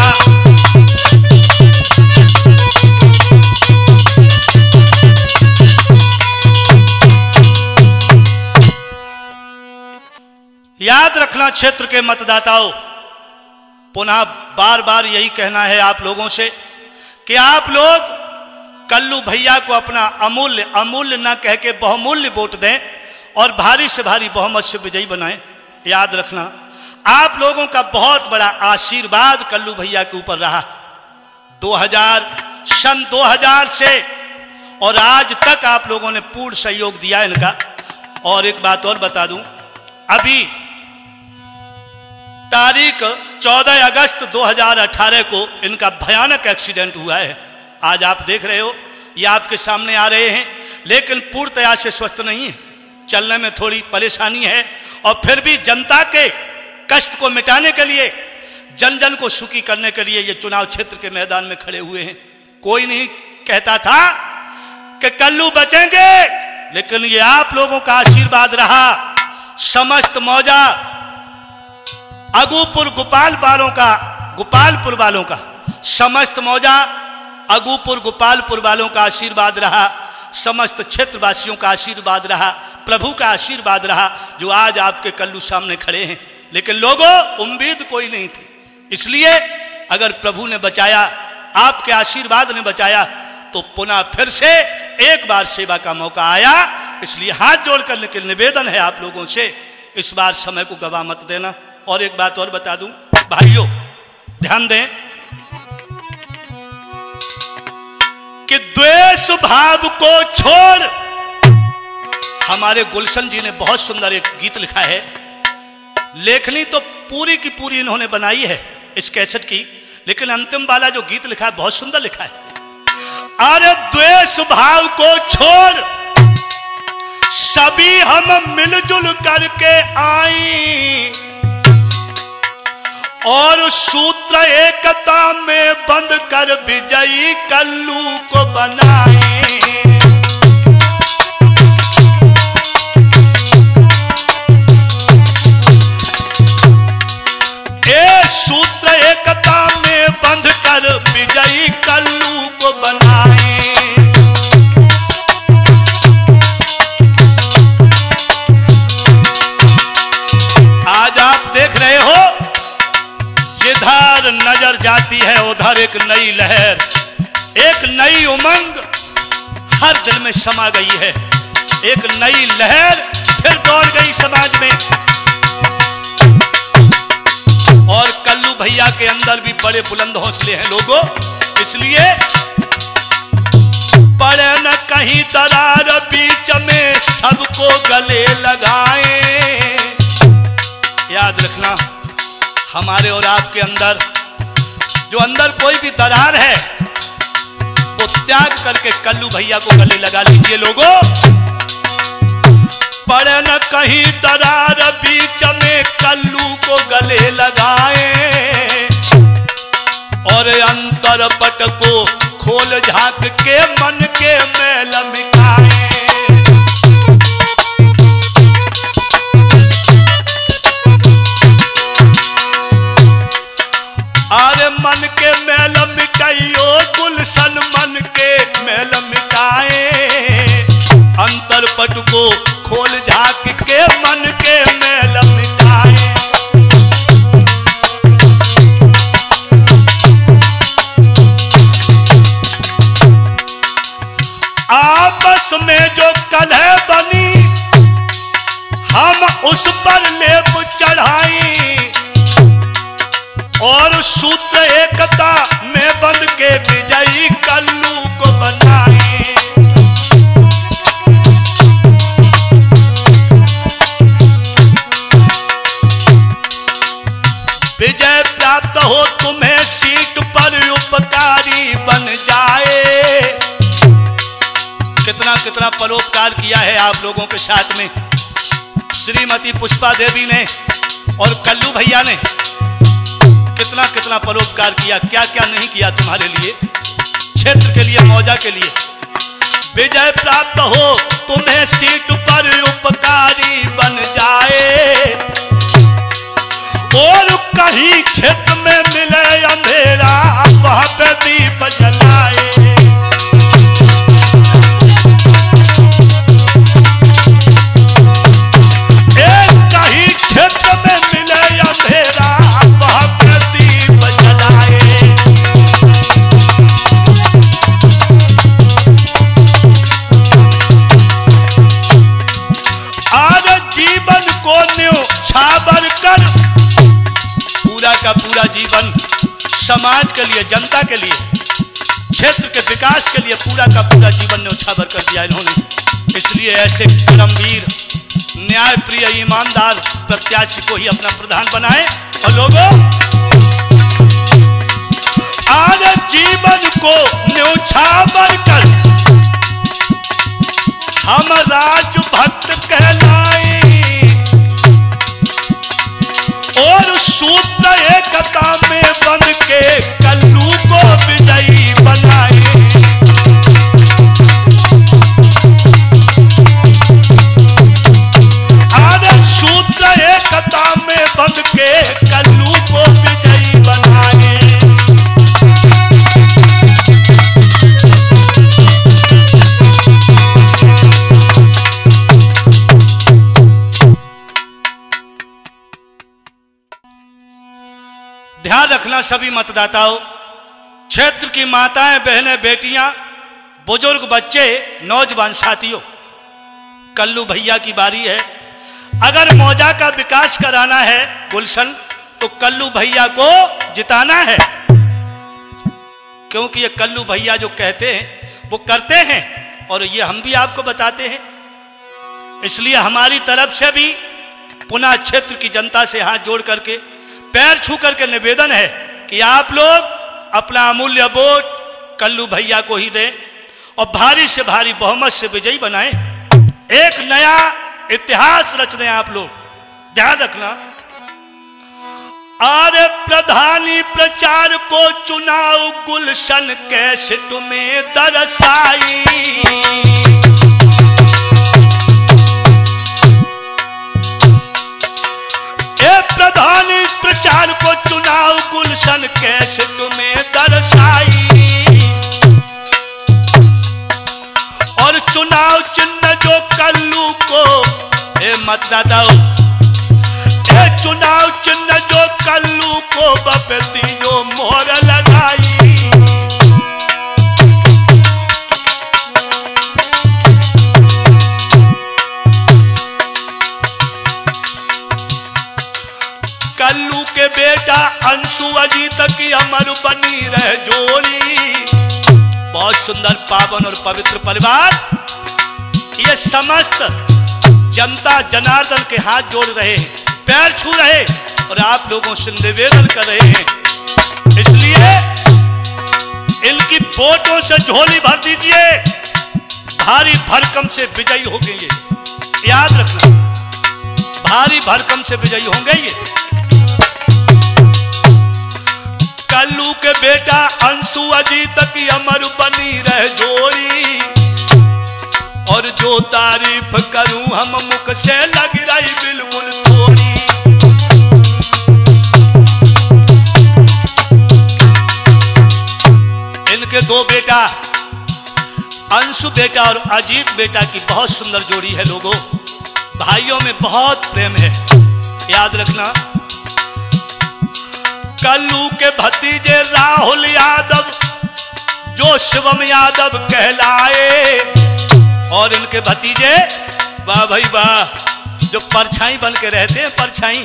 A: याद रखना क्षेत्र के मतदाताओं, पुनः बार बार यही कहना है आप लोगों से कि आप लोग कल्लू भैया को अपना अमूल्य अमूल्य ना कह के बहुमूल्य वोट दें और भारी से भारी बहुमत से विजयी बनाएं। याद रखना आप लोगों का बहुत बड़ा आशीर्वाद कल्लू भैया के ऊपर रहा दो हज़ार सन दो हज़ार से, और आज तक आप लोगों ने पूर्ण सहयोग दिया इनका। और एक बात और बता दूं, अभी तारीख चौदह अगस्त दो हज़ार अठारह को इनका भयानक एक्सीडेंट हुआ है। आज आप देख रहे हो, ये आपके सामने आ रहे हैं, लेकिन पूर्णतया से स्वस्थ नहीं है, चलने में थोड़ी परेशानी है, और फिर भी जनता के कष्ट को मिटाने के लिए, जन जन को सुखी करने के लिए ये चुनाव क्षेत्र के मैदान में खड़े हुए हैं। कोई नहीं कहता था कि कल्लू बचेंगे, लेकिन ये आप लोगों का आशीर्वाद रहा। समस्त मौजा अगूपुर गोपाल वालों का, गोपालपुर वालों का, समस्त मौजा अगूपुर गोपालपुर वालों का आशीर्वाद रहा, समस्त क्षेत्रवासियों का आशीर्वाद रहा, प्रभु का आशीर्वाद रहा, जो आज आपके कल्लू सामने खड़े हैं। लेकिन लोगों, उम्मीद कोई नहीं थी, इसलिए अगर प्रभु ने बचाया, आपके आशीर्वाद ने बचाया, तो पुनः फिर से एक बार सेवा का मौका आया। इसलिए हाथ जोड़कर लेकिन निवेदन है आप लोगों से, इस बार समय को गवा मत देना। और एक बात और बता दूं भाइयों, ध्यान दें कि द्वेष भाव को छोड़, हमारे गुलशन जी ने बहुत सुंदर एक गीत लिखा है, लेखनी तो पूरी की पूरी इन्होंने बनाई है इस कैसेट की, लेकिन अंतिम वाला जो गीत लिखा है बहुत सुंदर लिखा है। अरे द्वेष भाव को छोड़ सभी हम मिलजुल करके आई, और सूत्र एकता में बंद कर विजयी कल्लू को बनाए। एक नई लहर, एक नई उमंग हर दिल में समा गई है। एक नई लहर फिर दौड़ गई समाज में। और कल्लू भैया के अंदर भी बड़े बुलंद हौसले हैं लोगों, इसलिए पड़े न कहीं दरार बीच में सबको गले लगाए। याद रखना, हमारे और आपके अंदर जो अंदर कोई भी दरार है वो त्याग करके कल्लू भैया को गले लगा लीजिए लोगों। पड़े न कहीं दरार बीच में कल्लू को गले लगाए और अंतर पट को खोल झांक के मन के मैल मिटाए। अरे मन के मैल मिटाइयो गुलशन मन के मैल मिटाए। अंतर पट को खोल झांक के मन के मैल मिटाए। आपस में जो कलह बनी हम उस पर लेप चढ़ाई और सूत्र एकता में बंध के विजयी कल्लू को बनाई। विजय प्राप्त हो तुम्हें सीट पर उपकारी बन जाए। कितना कितना परोपकार किया है आप लोगों के साथ में श्रीमती पुष्पा देवी ने और कल्लू भैया ने। कितना कितना परोपकार किया, क्या क्या नहीं किया तुम्हारे लिए, क्षेत्र के लिए, मौजा के लिए। विजय प्राप्त हो तुम्हें सीट पर उपकारी बन जाए और कहीं क्षेत्र में मिले अंधेरा वहां पे दीप जलाए। एक कहीं क्षेत्र में मिले अंधेरा वहां पे दीप जलाए। आज जीवन को न्यौछावर कर पूरा का पूरा जीवन समाज के लिए, जनता के लिए, क्षेत्र के विकास के लिए पूरा का पूरा जीवन न्यौछावर कर दिया इन्होंने। इसलिए ऐसे कर्मवीर, न्याय प्रिय, ईमानदार प्रत्याशी को ही अपना प्रधान बनाए। और लोगों, आज जीवन को न्यौछावर कर हम राज भक्त कहलाए और सूत्र एकता में बंध के कल्लू को विजयी बनाए। आज सूत्र एकता में बंध के कल्लू को विजयी बनाए। ध्यान रखना सभी मतदाताओं, क्षेत्र की माताएं, बहनें, बेटियां, बुजुर्ग, बच्चे, नौजवान साथियों, कल्लू भैया की बारी है। अगर मौजा का विकास कराना है गुलशन, तो कल्लू भैया को जिताना है, क्योंकि ये कल्लू भैया जो कहते हैं वो करते हैं और ये हम भी आपको बताते हैं। इसलिए हमारी तरफ से भी पुनः क्षेत्र की जनता से हाथ जोड़ करके, पैर छू करके निवेदन है कि आप लोग अपना अमूल्य वोट कल्लू भैया को ही दें और भारी से भारी बहुमत से विजयी बनाएं। एक नया इतिहास रच दें आप लोग। ध्यान रखना, आरे प्रधानी प्रचार को चुनाव गुलशन कैसेट में दर्शाई। प्रधानी प्रचार को चुनाव गुलशन कैसेट में दर्शाई और चुनाव चिन्ह जो कल्लू को, ए मतदाताओं, ए चुनाव चिन्ह जो कल्लू को बपती जो मोर लगाई। कल्लू के बेटा अंशु अजीत की अमर बनी रह जोड़ी। बहुत सुंदर पावन और पवित्र परिवार, ये समस्त जनता जनार्दन के हाथ जोड़ रहे हैं, पैर छू रहे और आप लोगों से निवेदन कर रहे हैं। इसलिए इनकी वोटों से झोली भर दीजिए, भारी भरकम से विजयी होंगे ये, याद रखना, भारी भरकम से विजयी होंगे ये। कल्लू के बेटा अंशु अजीत की अमर बनी रह जोड़ी। और जो तारीफ करूं हम मुख से लग रही बिल्कुल थोड़ी। इनके दो बेटा अंशु बेटा और अजीत बेटा की बहुत सुंदर जोड़ी है लोगों, भाइयों में बहुत प्रेम है, याद रखना। कल्लू के भतीजे राहुल यादव जो शिवम यादव कहलाए। और इनके भतीजे वाह भाई वाह जो परछाई बन के रहते हैं, परछाई।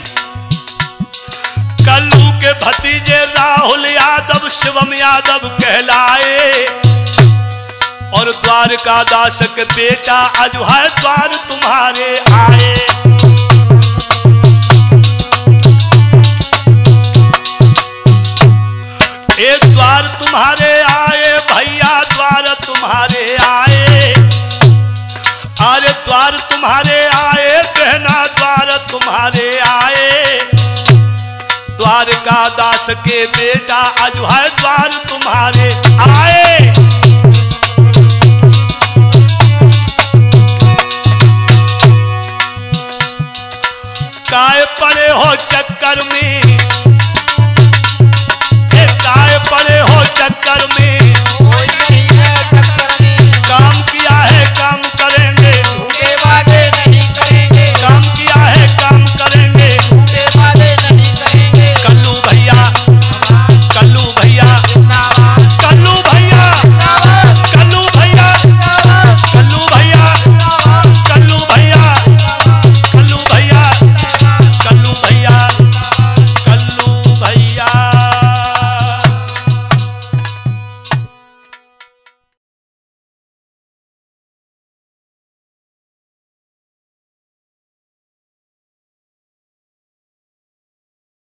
A: कल्लू के भतीजे राहुल यादव शिवम यादव कहलाए। और द्वारका दास के बेटा अजूहै द्वार तुम्हारे आए। एक द्वार तुम्हारे आए भैया, द्वार तुम्हारे आए। अरे द्वार तुम्हारे आए कहना, द्वार तुम्हारे आए। द्वारका दास के बेटा अजूहै द्वार तुम्हारे आए। काय पड़े हो चक्कर में, काय पड़े हो चक्कर में,